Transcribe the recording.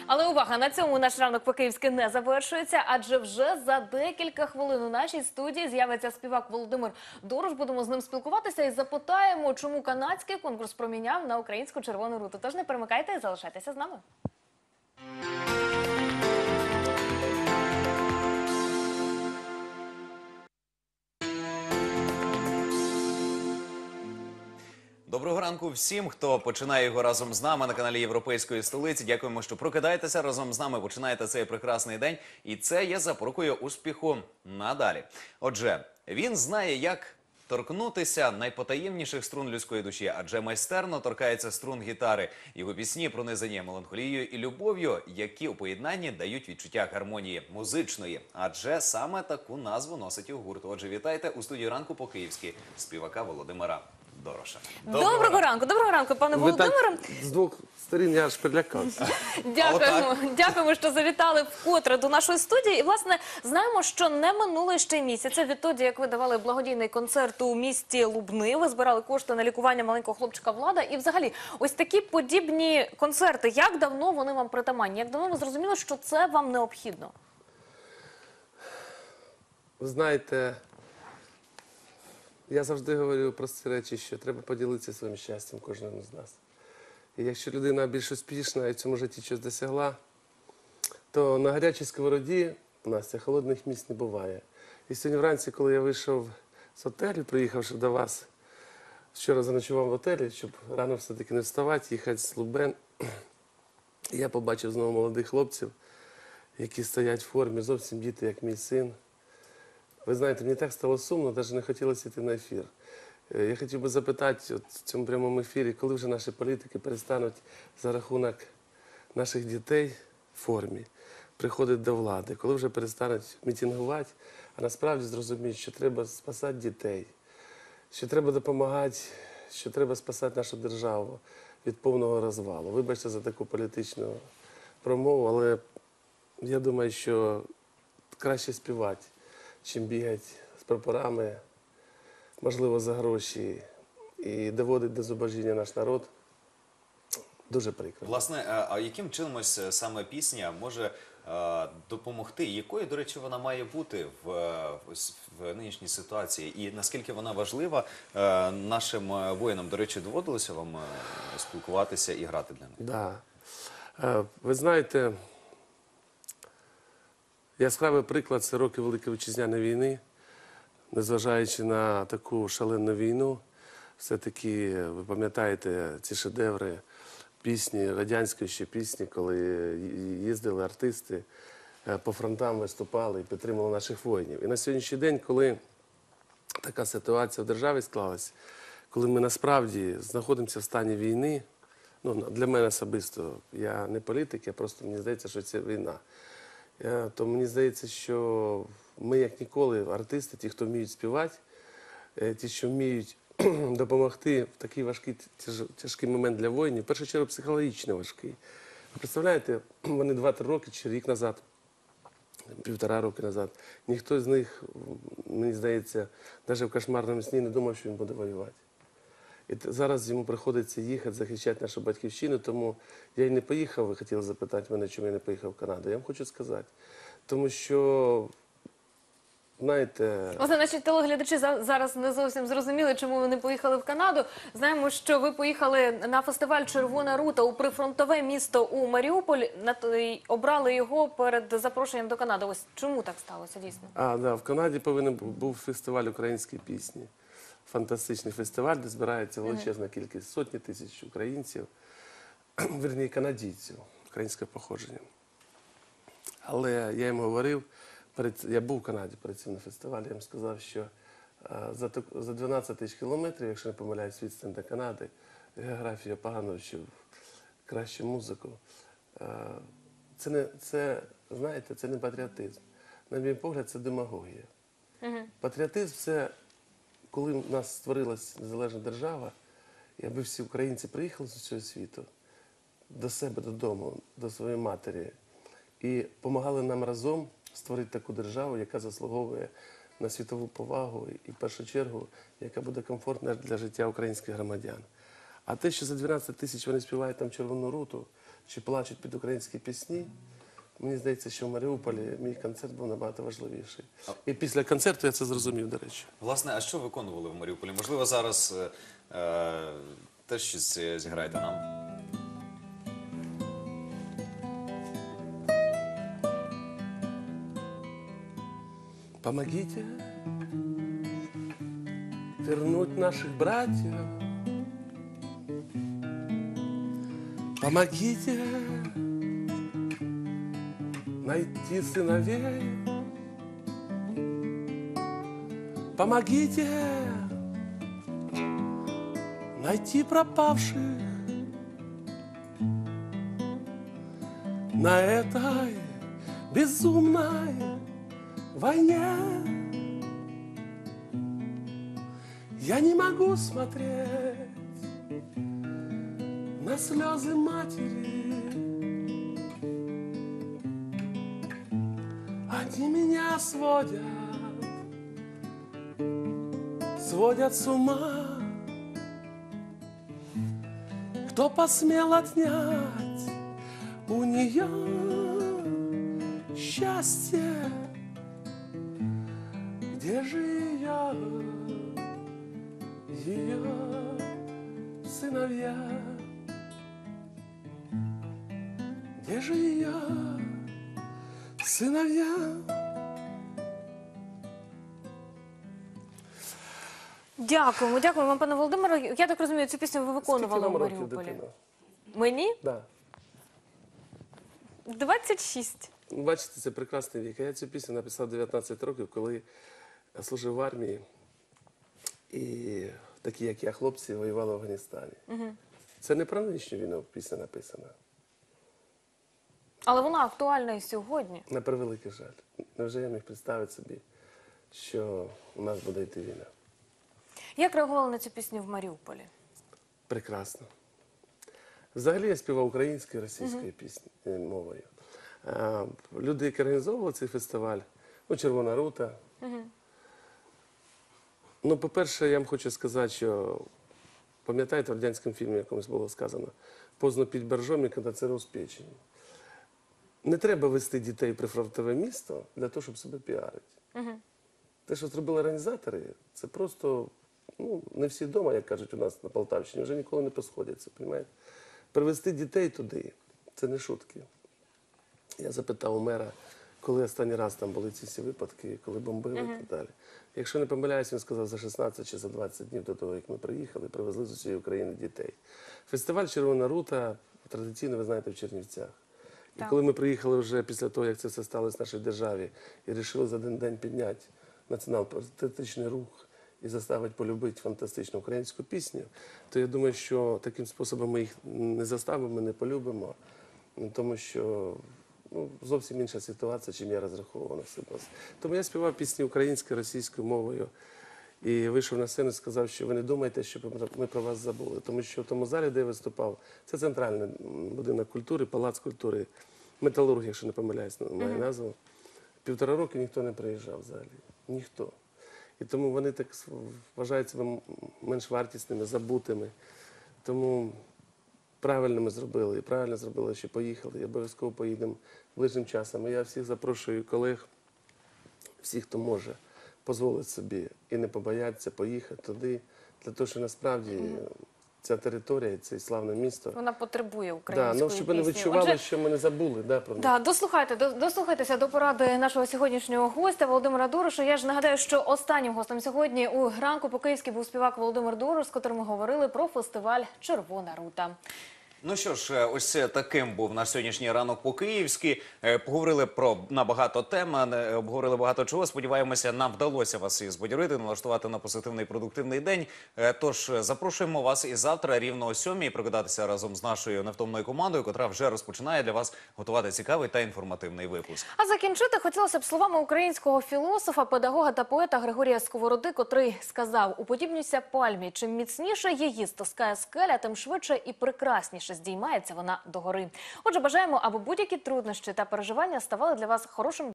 Але увага, на цьому наш ранок по-київськи не завершується, адже вже за декілька хвилин у нашій студії з'явиться співак Володимир Дорош. Будемо з ним спілкуватися і запитаємо, чому канадський конкурс проміняв на українську червону руту. Тож не перемикайте і залишайтеся з нами. Доброго ранку всім, хто починає його разом з нами на каналі Європейської столиці. Дякуємо, що прокидаєтеся разом з нами, починаєте цей прекрасний день. І це є запорукою успіху надалі. Отже, він знає, як торкнутися найпотаємніших струн людської душі, адже майстерно торкається струн гітари. Його пісні пронизані меланхолією і любов'ю, які у поєднанні дають відчуття гармонії музичної. Адже саме таку назву носить його гурт. Отже, вітайте у студії ранку по-київськи співака Володимира Дороша. Доброго ранку, пане Володимире. З двох сторін я аж перелякався. Дякуємо, що завітали вкотре до нашої студії. І, власне, знаємо, що не минуло ще місяця відтоді, як ви давали благодійний концерт у місті Лубни, ви збирали кошти на лікування маленького хлопчика Влада. І, взагалі, ось такі подібні концерти, як давно вони вам притаманні? Як давно ви зрозуміли, що це вам необхідно? Ви знаєте, я завжди говорю про ці речі, що треба поділитися своїм щастям кожному з нас. І якщо людина більш успішна і в цьому житті щось досягла, то на гарячій сковороді, Настя, холодних місць не буває. І сьогодні вранці, коли я вийшов з готелю, приїхавши до вас, вчора заночував в готелі, щоб рано все-таки не вставати, їхати з Лубен, я побачив знову молодих хлопців, які стоять в формі, зовсім діти, як мій син. Ви знаєте, мені так стало сумно, навіть не хотілося йти на ефір. Я хотів би запитати в цьому прямому ефірі, коли вже наші політики перестануть за рахунок наших дітей в формі приходити до влади, коли вже перестануть мітингувати, а насправді зрозуміють, що треба спасати дітей, що треба допомагати, що треба спасати нашу державу від повного розвалу. Вибачте за таку політичну промову, але я думаю, що краще співати, чим бігати з прапорами, можливо, за гроші і доводить до зубожіння наш народ. Дуже прикро. Власне, а яким чином ось саме пісня може допомогти? Якою, до речі, вона має бути в нинішній ситуації? І наскільки вона важлива нашим воїнам? До речі, доводилося вам спілкуватися і грати для них? Так. Ви знаєте, яскравий приклад – це роки Великої Вітчизняної війни. Незважаючи на таку шалену війну, все-таки, ви пам'ятаєте ці шедеври, пісні, радянської ще пісні, коли їздили артисти, по фронтам виступали і підтримували наших воїнів. І на сьогоднішній день, коли така ситуація в державі склалась, коли ми насправді знаходимося в стані війни, ну, для мене особисто, я не політик, я просто, мені здається, що це війна. То мені здається, що ми, як ніколи, артисти, ті, хто вміють співати, ті, що вміють допомогти в такий важкий, тяжкий момент для воїнів, в першу чергу психологічно важкий. Ви представляєте, вони 2-3 роки чи рік назад, 1,5 роки назад, ніхто з них, мені здається, навіть в кошмарному сні не думав, що він буде воювати. І зараз йому приходиться їхати, захищати нашу батьківщину, тому я й не поїхав, ви хотіли запитати мене, чому я не поїхав в Канаду. Я вам хочу сказати, тому що, знаєте... Власне, наші телеглядачі зараз не зовсім зрозуміли, чому ви не поїхали в Канаду. Знаємо, що ви поїхали на фестиваль «Червона рута» у прифронтове місто у Маріуполь, обрали його перед запрошенням до Канади. Ось чому так сталося, дійсно? Так, в Канаді повинен був фестиваль української пісні. Фантастичний фестиваль, де збирається величезна кількість, сотні тисяч українців, вірні, канадійців українського походження. Але я їм говорив, я був в Канаді перед цим на фестивалі, я їм сказав, що за 12 тисяч кілометрів, якщо не помиляюсь, відстань до Канади, географія погано вчив, кращу музику. Знаєте, це не патріотизм. На мій погляд, це демагогія. Патріотизм – це коли в нас створилась незалежна держава, і аби всі українці приїхали з усього світу до себе додому, до своєї матері, і допомагали нам разом створити таку державу, яка заслуговує на світову повагу і, в першу чергу, яка буде комфортна для життя українських громадян. А те, що за 12 тисяч вони співають там «Червону руту» чи плачуть під українські пісні, мені здається, що в Маріуполі мій концерт був набагато важливіший. І після концерту я це зрозумів, до речі. Власне, а що виконували в Маріуполі? Можливо, зараз теж щось зіграєте нам? Помогите вернуть наших братьев. Помогите найти сыновей. Помогите найти пропавших на этой безумной войне. Я не могу смотреть на слезы матери. Они меня сводят с ума. Кто посмел отнять у нее счастье? Где же ее сыновья? Где же ее сыновья? Дякуємо, дякуємо вам, пане Володимире. Я так розумію, цю пісню ви виконували Скільки у вам років, Маріуполі. дитино? Мені? Да. 26. Бачите, це прекрасний вік. Я цю пісню написав 19 років, коли служив в армії. І такі, як я, хлопці, воювали в Афганістані. Це не про нинішню війну пісня написана. Але вона актуальна і сьогодні. На превеликий жаль. Невже я міг представити собі, що у нас буде йти війна? Як реагували на цю пісню в Маріуполі? Прекрасно. Взагалі я співав українською і російською мовою. Люди, які організовували цей фестиваль, «Червона рута». Ну, по-перше, я вам хочу сказати, що, пам'ятаєте, в радянському фільмі якомусь було сказано, «Поздно під боржомі, коли це розпечені». Не треба вести дітей при фронтове місто для того, щоб себе піарити. Те, що зробили організатори, це просто, не всі вдома, як кажуть у нас на Полтавщині, вже ніколи не посходяться, розумієте? Привезти дітей туди – це не шутки. Я запитав у мера, коли останній раз там були ці всі випадки, коли бомбили і так далі. Якщо не помиляюсь, він сказав, за 16 чи за 20 днів до того, як ми приїхали, привезли з усієї України дітей. Фестиваль «Червона рута» традиційно, ви знаєте, в Чернівцях. І коли ми приїхали вже після того, як це все сталося в нашій державі, і вирішили за один день підняти націонал-патріотичний рух і заставити полюбити фантастичну українську пісню, то я думаю, що таким способом ми їх не заставимо, не полюбимо, тому що зовсім інша ситуація, чим я розраховував на себе. Тому я співав пісні українською, російською мовою і вийшов на сцену і сказав, що ви не думаєте, що ми про вас забули. Тому що в тому залі, де я виступав, це центральний будинок культури, палац культури, металург, якщо не помиляюсь, має назву. 1,5 роки ніхто не приїжджав взагалі. Ніхто. І тому вони так вважають себе менш вартісними, забутими. Тому правильно ми зробили. І правильно зробили, що поїхали. І обов'язково поїдемо ближчим часом. І я всіх запрошую колег, всіх, хто може дозволити собі і не побоятися поїхати туди, для того, що насправді ця територія, це славне місто. Вона потребує української пісні. Щоб вони відчували, що ми не забули про них. Дослухайтеся до поради нашого сьогоднішнього гостя Володимира Дороша. Я ж нагадаю, що останнім гостем сьогодні у ранку по-київськи був співак Володимир Дорош, з котрим ми говорили про фестиваль «Червона рута». Ну що ж, ось таким був наш сьогоднішній ранок по-київськи. Поговорили на багато тем, обговорили багато чого. Сподіваємося, нам вдалося вас і збадьорити, налаштувати на позитивний і продуктивний день. Тож запрошуємо вас і завтра рівно о 7:00 прокидатися разом з нашою невтомною командою, котра вже розпочинає для вас готувати цікавий та інформативний випуск. А закінчити хотілося б словами українського філософа, педагога та поета Григорія Сковороди, котрий сказав: «Уподібнюйся пальмі. Чим міцніше її стискає скеля, тим швидше і прекрасніше здіймається вона догори». Отже, бажаємо, аби будь-які труднощі та переживання ставали для вас хорошим